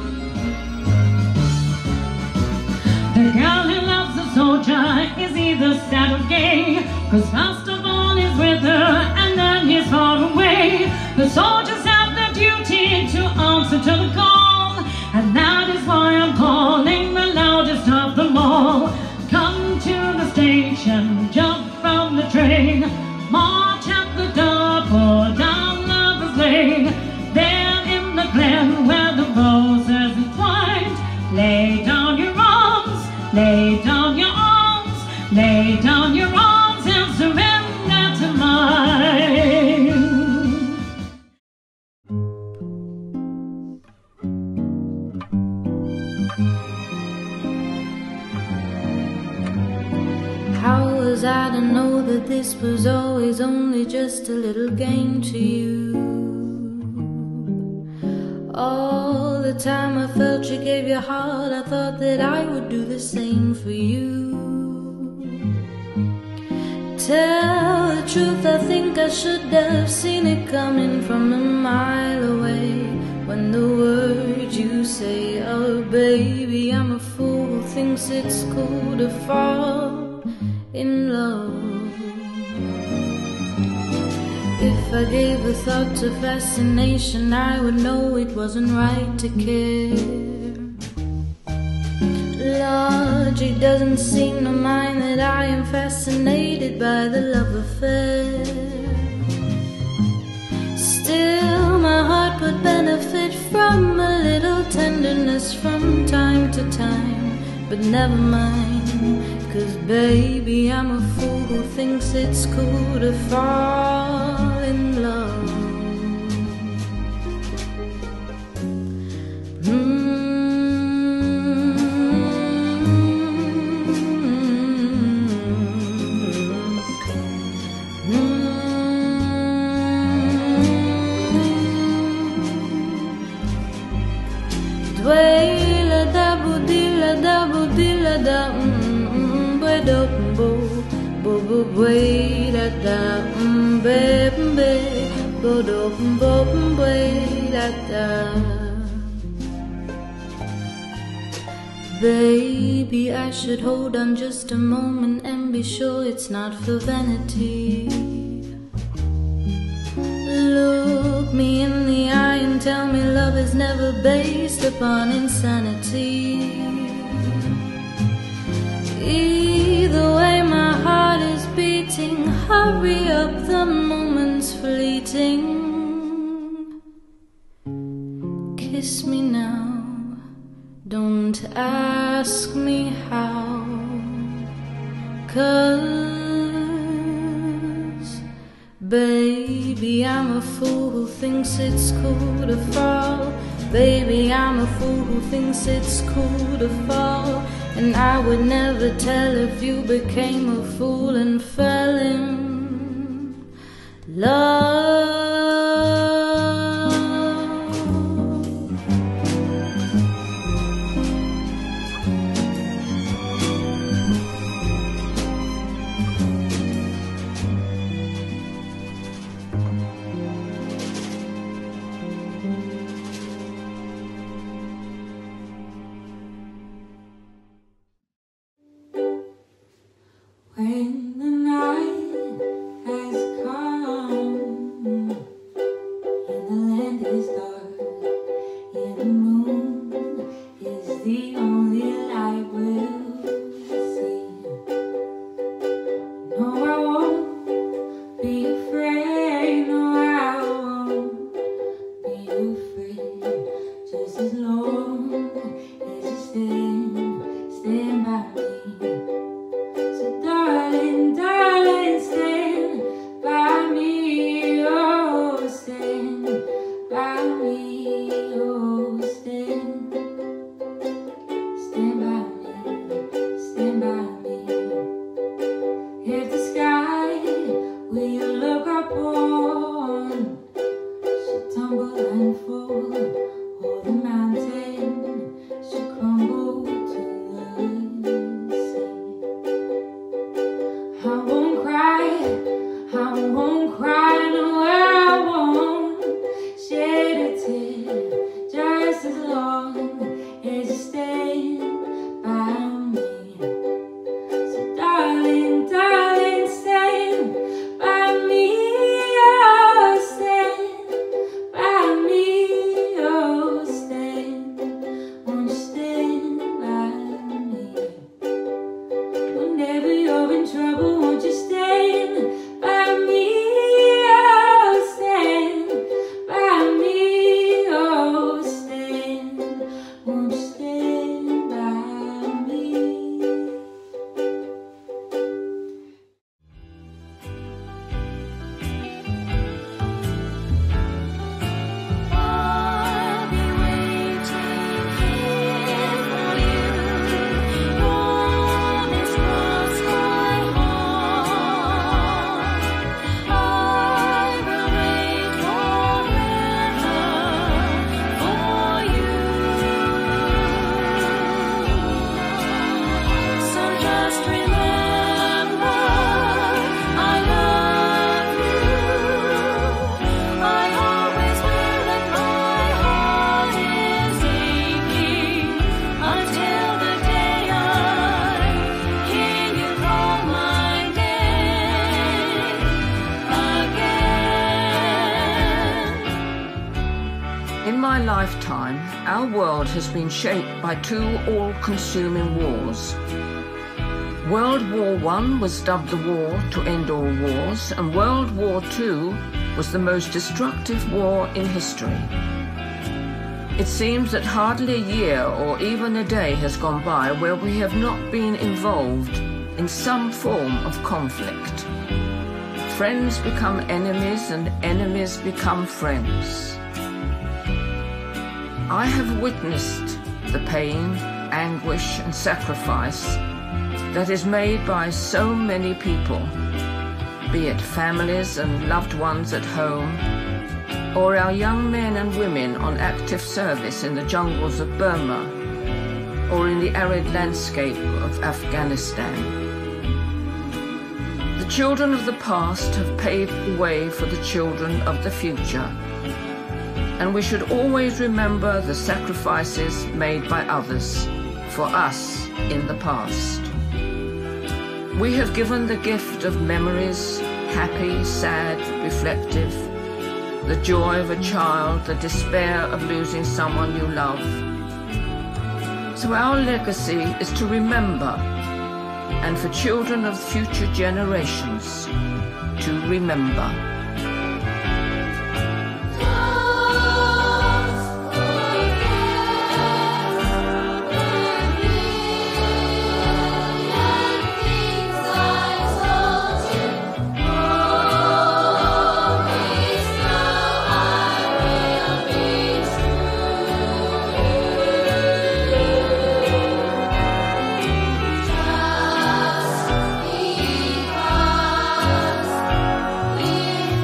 The girl who loves a soldier is either sad or gay, 'cause first of all he's with her and then he's far away. The soldiers have their duty to answer to the call, and that is why I'm calling the loudest of them all. Come to the station, jump from the train, march up the double, down Lover's Lane. Then in the glen where the rose has entwined, lay down your arms, lay down your arms, lay down your arms and surrender to mine. How was I to know that this was always only just a little game to you? All the time I felt you gave your heart, I thought that I would do the same for you. Tell the truth, I think I should have seen it coming from a mile away. When the words you say, oh baby, I'm a fool who thinks it's cool to fall in love. If I gave a thought to fascination, I would know it wasn't right to care. Logic doesn't seem to mind that I am fascinated by the love affair. Still, my heart would benefit from a little tenderness from time to time. But never mind, 'cause baby, I'm a fool who thinks it's cool to fall in love. Mm. Dwayla da budila da budila da mm bwedo bo bo bo bweda da mbe mbe bodo bo bweda da. Baby, I should hold on just a moment and be sure it's not for vanity. Look me in the eye and tell me love is never based upon insanity. Either way, my heart is beating. Hurry up, the moment's fleeting. Kiss me now, don't ask me how, 'cause baby, I'm a fool who thinks it's cool to fall. Baby, I'm a fool who thinks it's cool to fall. And I would never tell if you became a fool and fell in love. is dark, and the moon is the only light we'll see. No, I won't be afraid, no, I won't be afraid, just as long as you stand, stand by me. So darling, darling, stand by me, oh, stand by me, oh, stand, stand by me, stand by me. If the sky we look upon should tumble and fall, or the mountain should crumble to the sea, I won't cry, I won't cry, no, I won't shed a tear, just as long as you stand by me. So darling, darling, stand by me, oh, stand by me, oh, stand, won't you stand by me? Whenever you're in trouble, won't you stand by me, oh, stand by me, oh, stand, won't you stand by me? I'll be waiting here for you. Promise cross my heart. I will wait forever for you. So just remember, I love you. I always will, and my heart is aching until the day I hear you call my name again. In my lifetime, our world has been shaped by two all-consuming wars. World War One was dubbed the war to end all wars, and World War Two was the most destructive war in history. It seems that hardly a year or even a day has gone by where we have not been involved in some form of conflict. Friends become enemies and enemies become friends. I have witnessed the pain, anguish and sacrifice that is made by so many people, be it families and loved ones at home, or our young men and women on active service in the jungles of Burma, or in the arid landscape of Afghanistan. The children of the past have paved the way for the children of the future, and we should always remember the sacrifices made by others for us in the past. We have given the gift of memories, happy, sad, reflective, the joy of a child, the despair of losing someone you love. So our legacy is to remember, and for children of future generations to remember. Because we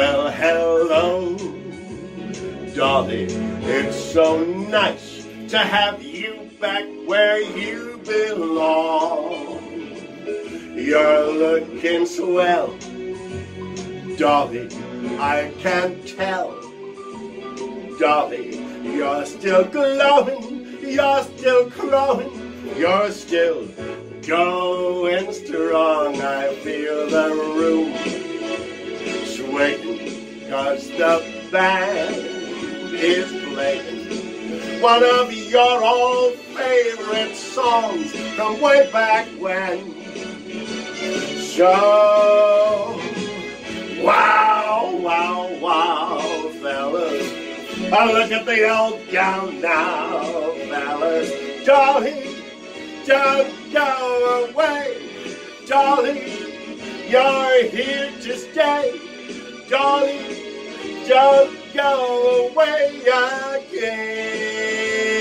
Well, hello, Dolly. It's so nice to have you back where you belong. You're looking swell, Dolly, I can tell. Dolly, you're still glowing, you're still growing, you're still going strong. I feel the room swaying, 'cause the band is playing one of your old favorite songs from way back when. So, wow, wow, wow, fellas, oh, look at the old gown now, fellas. Dolly, don't go away. Dolly, you're here to stay. Dolly, don't go away again.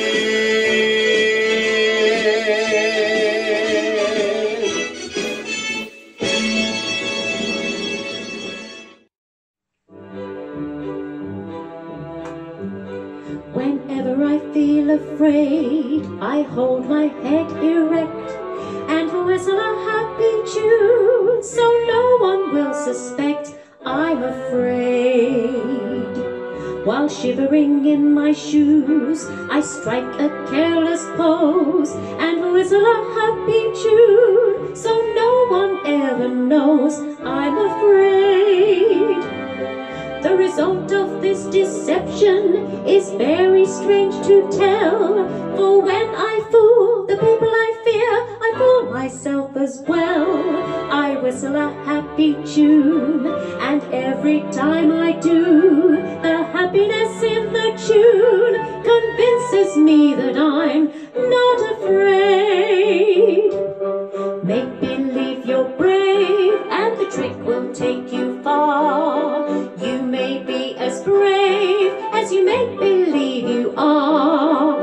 Whenever I feel afraid, I hold my head erect and whistle a happy tune, so no one will suspect I'm afraid. While shivering in my shoes, I strike a careless pose and whistle a happy tune, so no one ever knows I'm afraid. The result of this deception is very strange to tell, for when I fool the people I fear, I fool myself as well. I whistle a happy tune, and every time I do, the happiness in the tune convinces me that I'm not afraid. Make believe you're brave, and the trick will take you far. You may be as brave as you make believe you are.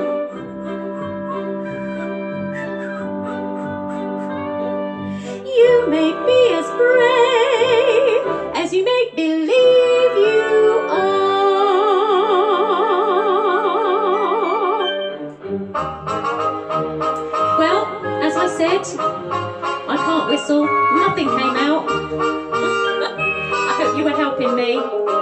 You may be as brave as you make believe you are. Well, as I said, I can't whistle, nothing came out. I hope you were helping me.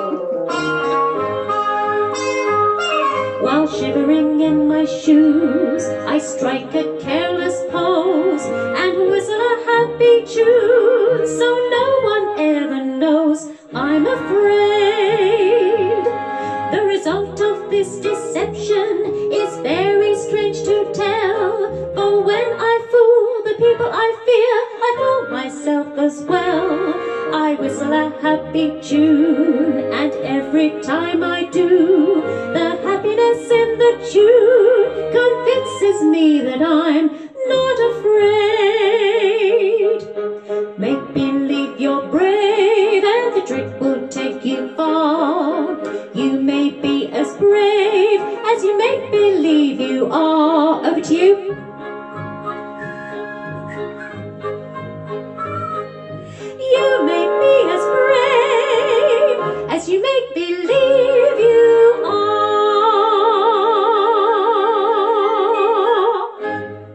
While shivering in my shoes, I strike a careless pose and whistle a happy tune, so no one ever knows I'm afraid. The result of this deception is very strange to tell, for when I fool the people I fear, I fool myself as well. I whistle a happy tune, and every time I do, the happiness in the tune convinces me that I'm not afraid. Make believe you're brave, and the trick will take you far. You may be as brave as you make believe you are. Over to you. You may be as brave as you make believe you are.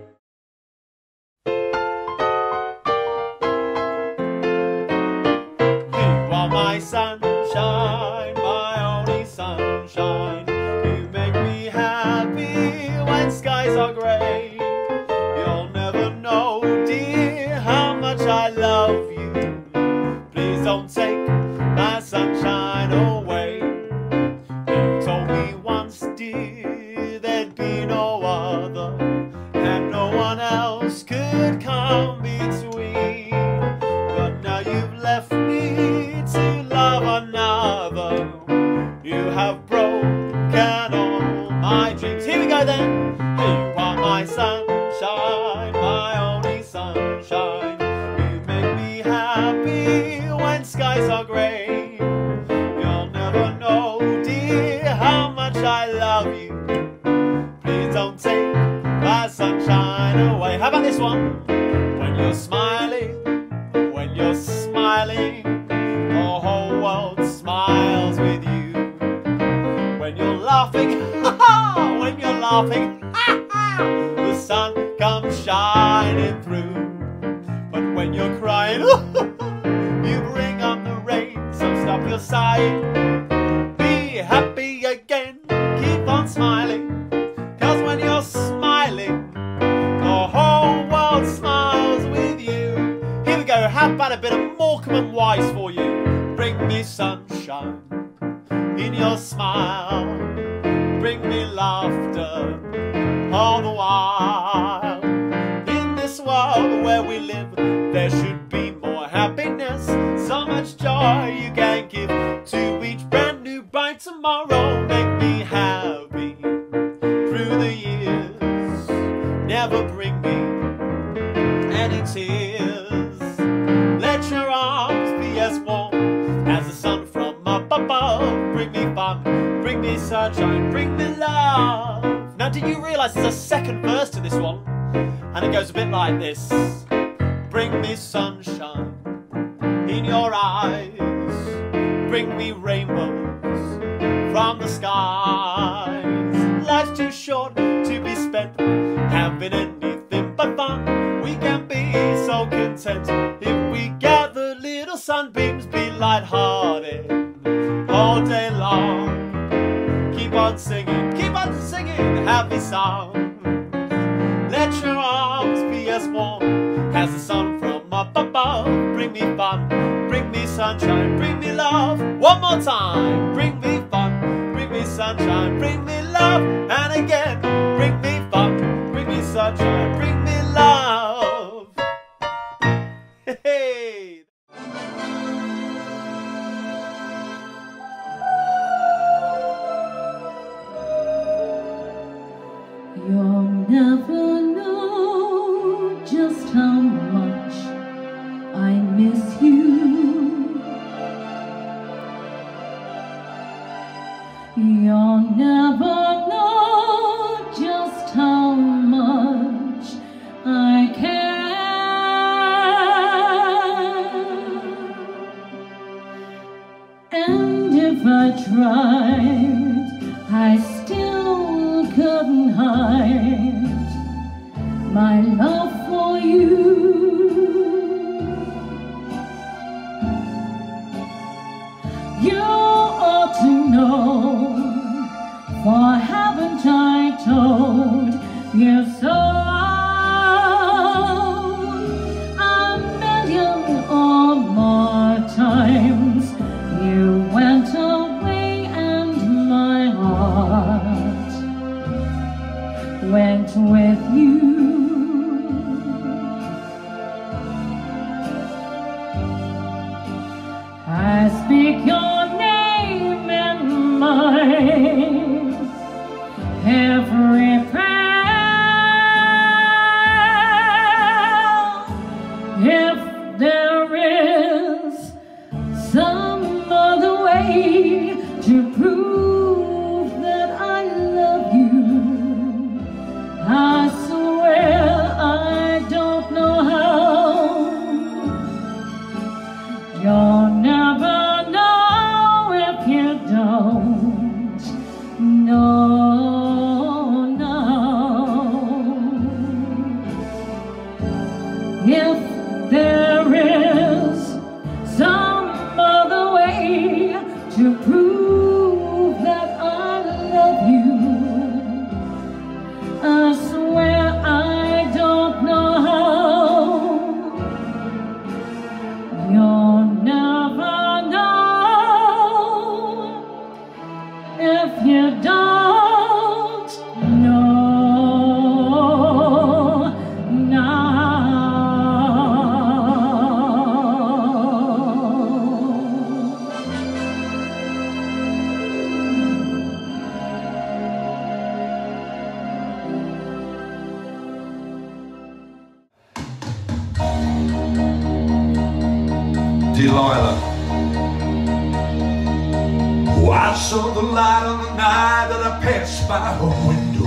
You are my sunshine, my only sunshine. You make me happy when skies are grey. You'll never know, dear, how much I love you. Please don't take my sunshine away. You told me once, dear, there'd be no other, and no one else could come between. But now you've left me to love another. laughing, when you're laughing, the sun comes shining through. But when you're crying, you bring on the rain. So stop your sighing, be happy again, keep on smiling. Cause when you're smiling, the whole world smiles with you. Here we go, how about a bit of Morecambe and Wise for you? Bring me sunshine in your smile, bring me laughter all the while. In this world where we live, there should be more happiness, so much joy you can give to each brand new bright tomorrow. Make me happy through the years, never bring me any tears. Let your arms be as warm as the sun from up above. Bring me fun, bring me sunshine, bring me love. Now did you realise there's a second verse to this one? And it goes a bit like this. Bring me sunshine in your eyes, bring me rainbows from the skies. Life's too short to be spent having anything but fun. We can be so content if we gather little sunbeams, be light-hearted all day long. Keep on singing, keep on singing a happy song. Let your arms be as warm as the sun from up above. Bring me fun, bring me sunshine, bring me love. One more time. Bring me fun, bring me sunshine, bring me love. And again, bring me fun, bring me sunshine, bring me love. Hey! You'll never know just how much I miss you. You'll never know just how much I care. And if I tried, I still couldn't hide my love for you. You ought to know, for haven't I told you so? A million or more times you went away and my heart went with you. I speak your name in my every prayer. If there is some other way to prove that I love you, I swear I don't know how. You'll never know if you don't know now. If there is some other way to prove that I love you, I swear I don't know how. You'll never know if you don't know now. Delilah. Oh, I saw the light on the night that I passed by her window.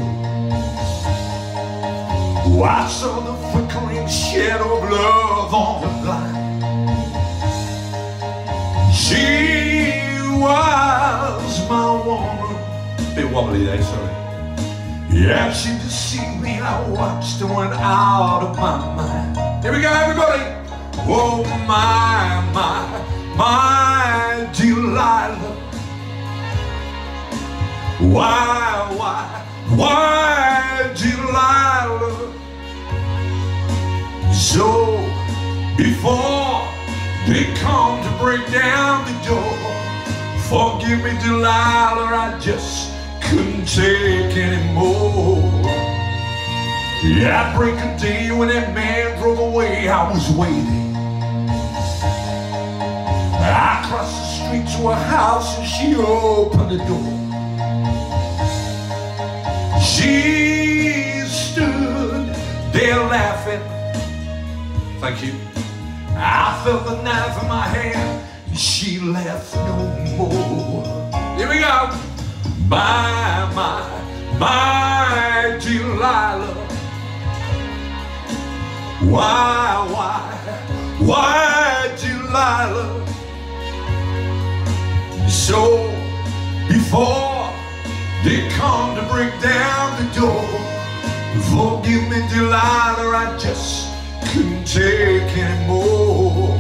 Oh, I saw the flickering shadow of love on the blind. She was my woman, wobbly there, sorry. Yeah, she deceived me, I watched and went out of my mind. Here we go, everybody. Oh my, my, my Delilah. Why, why, why Delilah? So before they come to break down the door, forgive me Delilah, I just couldn't take anymore. Yeah, at break of day when that man drove away, I was waiting. I crossed the street to her house and she opened the door. She stood there laughing. Thank you. I felt the knife in my hand and she laughed no more. Here we go. My, my, my Delilah. Why, why, why Delilah? So before they come to break down the door, forgive me Delilah, I just couldn't take anymore.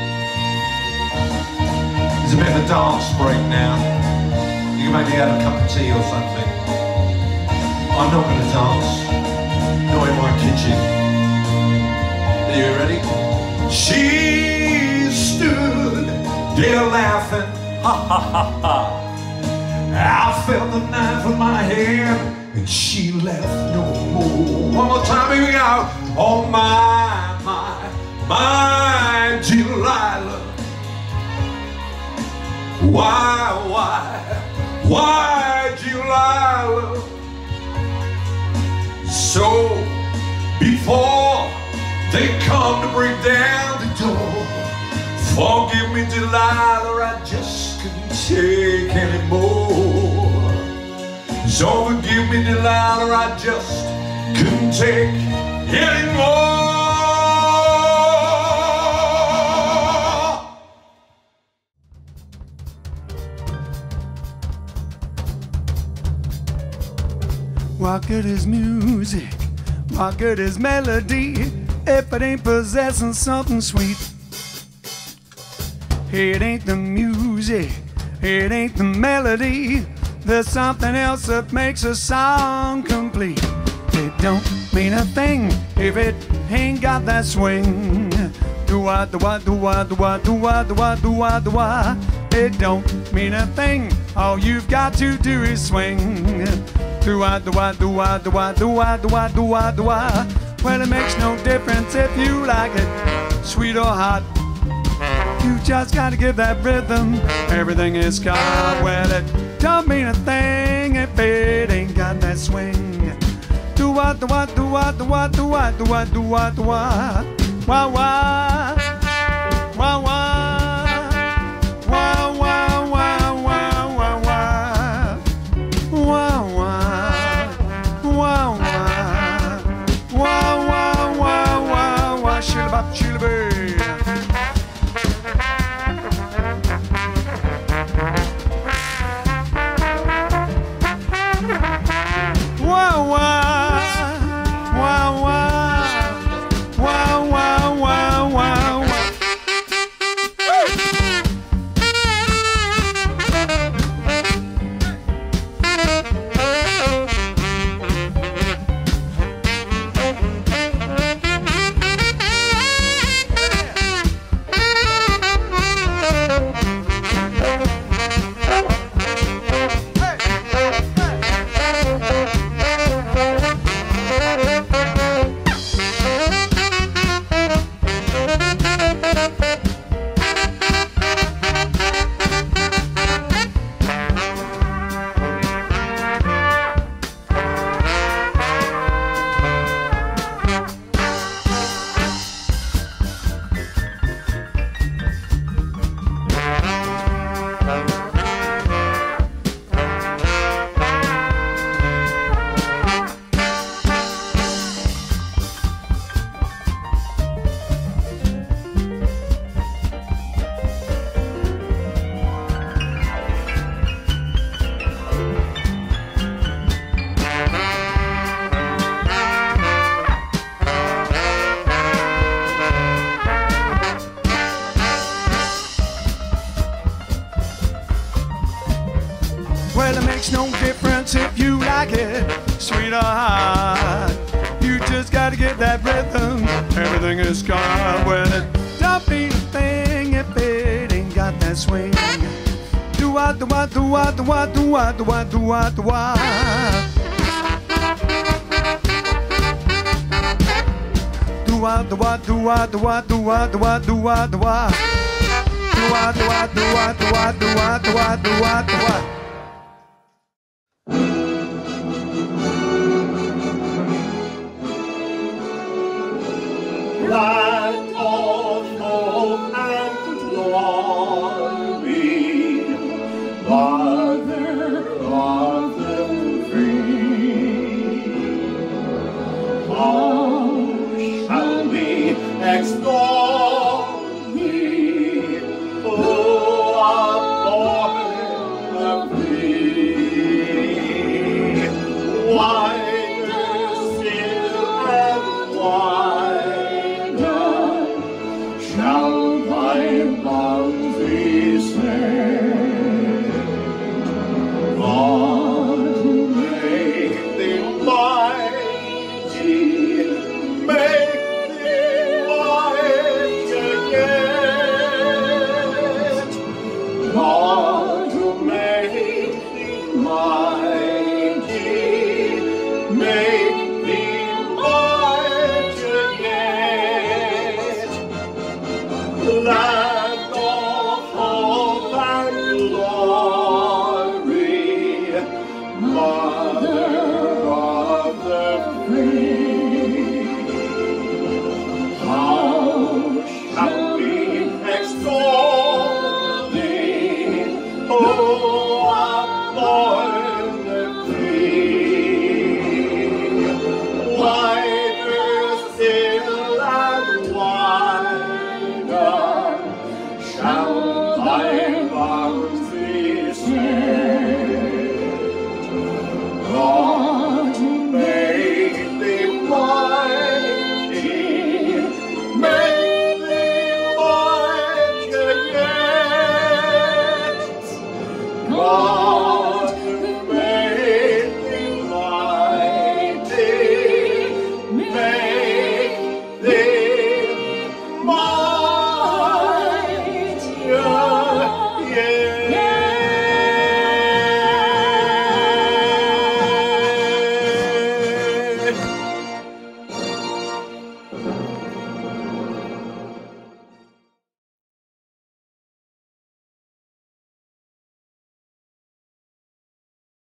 There's a bit of a dance break now. You maybe have a cup of tea or something. I'm not going to dance, not in my kitchen. Are you ready? She stood there laughing, ha ha ha ha. I felt the knife in my hand and she laughed no more. One more time, here we go. Oh my, my, my Delilah. Why, why, why Delilah? So before they come to break down the door, forgive me Delilah, I just couldn't take anymore. So forgive me Delilah, I just couldn't take anymore. What good is music? What good is melody if it ain't possessing something sweet? It ain't the music, it ain't the melody. There's something else that makes a song complete. It don't mean a thing if it ain't got that swing. Do-wah, do-wah, do-wah, do-wah, do-wah, do-wah, do-wah, do-wah. It don't mean a thing, all you've got to do is swing. Do-wah, do-wah, do-wah, do-wah, do-wah, do-wah, do-wah, do-wah. Well, it makes no difference if you like it sweet or hot. You just gotta give that rhythm, everything is got. Well, it don't mean a thing if it ain't got that swing. Do-wah, do-wah, do-wah, do-wah, do-wah, do-wah, do-wah, do-wah. Wah, wah, wah, wah. Well, it makes no difference if you like it, sweet or hot. You just gotta get that rhythm, everything is gone. Well, it don't mean a thing if it ain't got that swing. Do what, do what, do what, do what, do what, do what, do what, do what. Do what, do what, do what, do what, do what, do what, do what, do what. Do what, do what, do what, do what, do what, do what, do what, do what. Land of hope and glory, Mother of the free, how shall we extol thee, who art born of thee? Wider still and wider shall thy boundaries stand. God, make thee mighty, make thee mighty again. God, make thee mighty, make thee mighty again. Land of hope and glory, Mother of the free, how shall we extol thee, O born of thee? Wider still and wider shall thy boundaries stand. God, make thee mighty, make thee mighty yet. God,